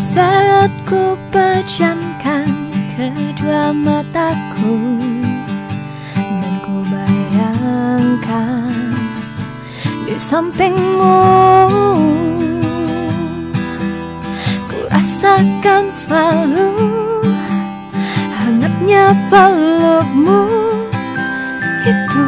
Saat ku pejamkan kedua mataku dan ku bayangkan di sampingmu, ku rasakan selalu hangatnya pelukmu itu.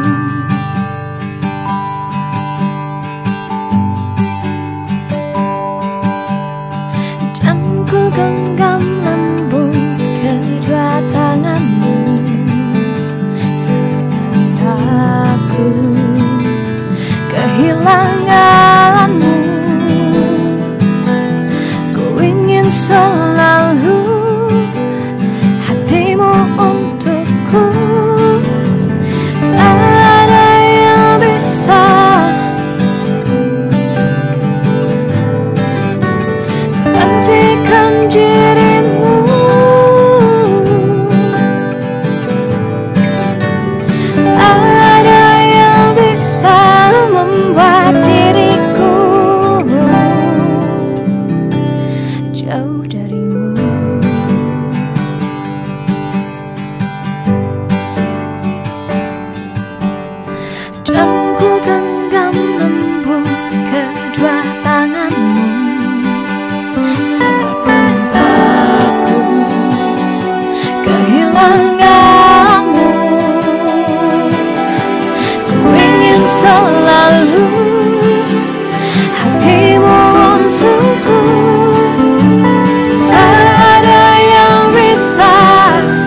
Ku genggam lembut kedua tanganmu, seakan aku kehilanganmu. Ku ingin selalu hatimu untukku. Tak ada yang bisa gantikan dirimu. Tak ada yang bisa membuat diriku jauh darimu. Dan ku genggam lembut kedua tanganmu, seakan aku kehilanganmu. Ku ingin selalu hatimu untukku. Tak ada yang bisa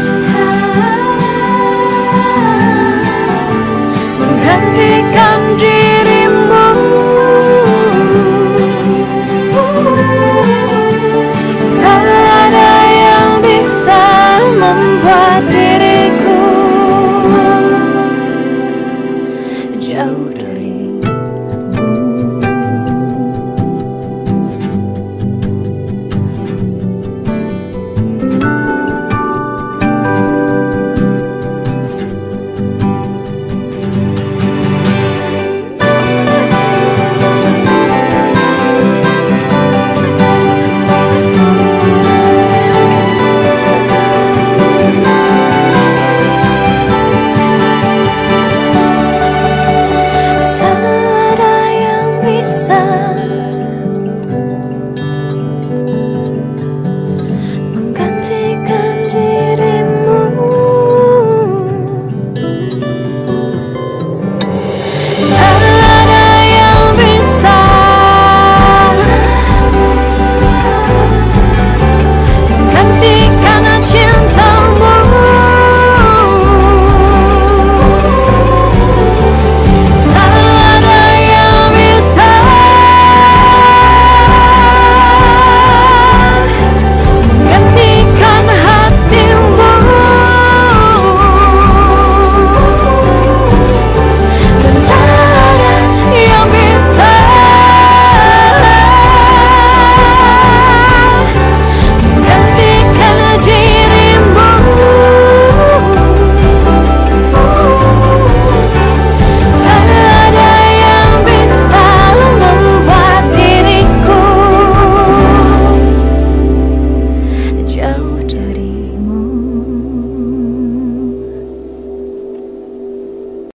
menghentikan dirimu.